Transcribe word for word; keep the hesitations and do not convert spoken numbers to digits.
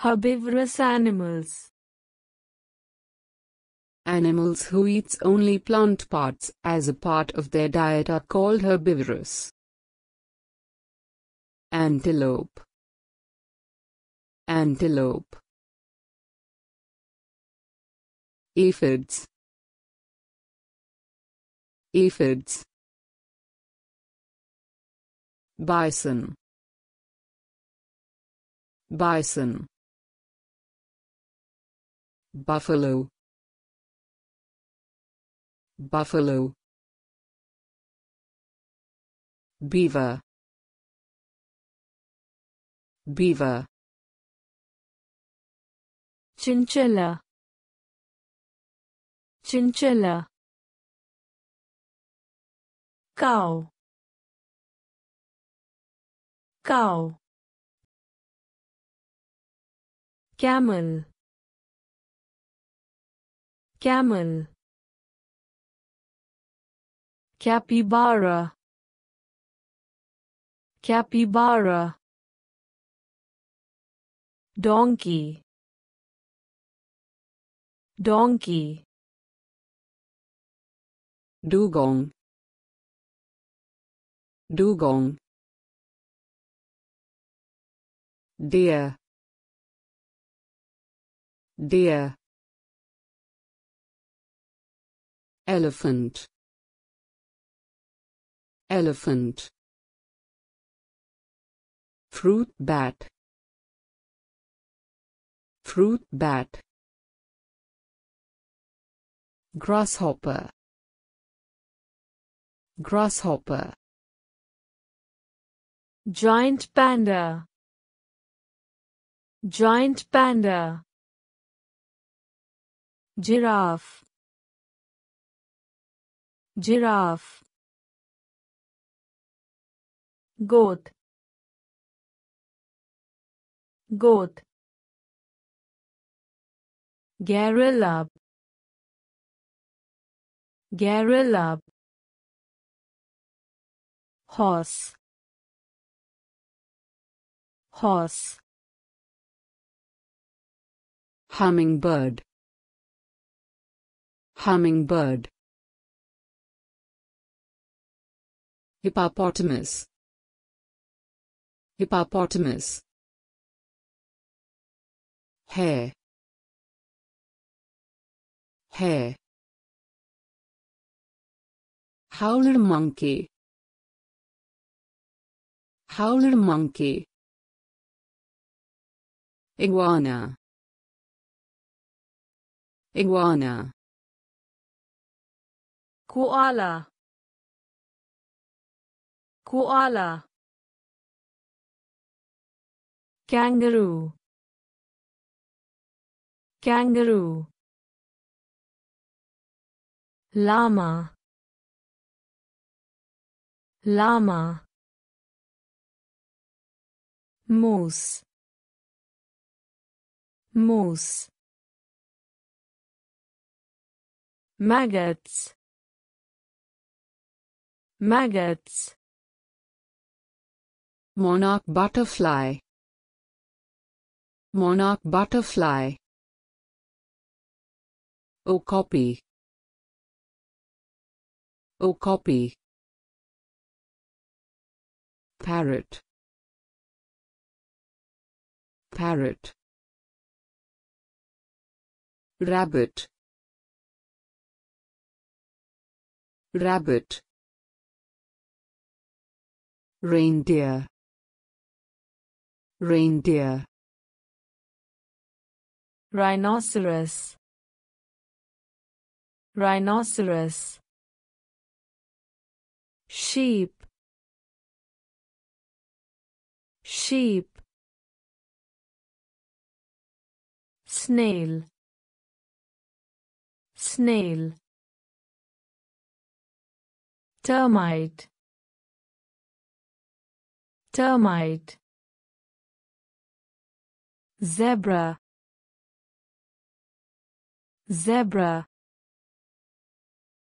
Herbivorous animals. Animals who eat only plant parts as a part of their diet are called herbivorous. Antelope. Antelope. Aphids. Aphids. Bison. Bison. Buffalo. Buffalo. Beaver. Beaver. Chinchilla. Chinchilla. Cow. Cow. Camel. Camel. Capybara. Capybara. Donkey. Donkey. Dugong. Dugong. Deer. Deer. Elephant. Elephant. Fruit bat. Fruit bat. Grasshopper. Grasshopper. Giant panda. Giant panda. Giraffe. Giraffe. Goat. Goat. Gorilla. Gorilla. Horse. Horse. Hummingbird. Hummingbird. Hippopotamus. Hippopotamus. Hare. Hare. Howler monkey. Howler monkey. Iguana. Iguana. Koala. Koala. Kangaroo. Kangaroo. Llama. Llama. Moose. Moose. Maggots. Maggots. Monarch butterfly. Monarch butterfly. Okapi. Okapi. Parrot. Parrot. Rabbit. Rabbit. Reindeer. Reindeer. Rhinoceros. Rhinoceros. Sheep. Sheep. Snail. Snail. Termite. Termite. Zebra. Zebra.